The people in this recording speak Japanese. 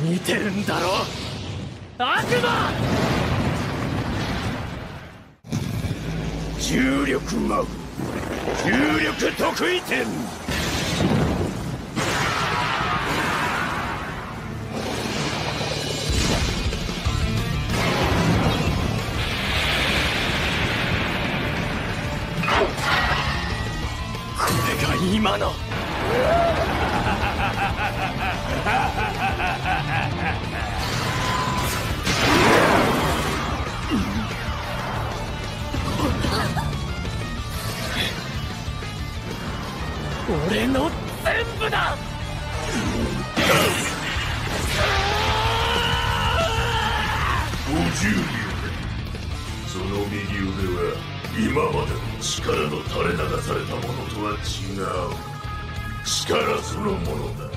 見てるんだろ悪魔。重力マグ重力得意点。これが今の俺の全部だ。 50秒。その右腕は今までの力の垂れ流されたものとは違う力そのものだ。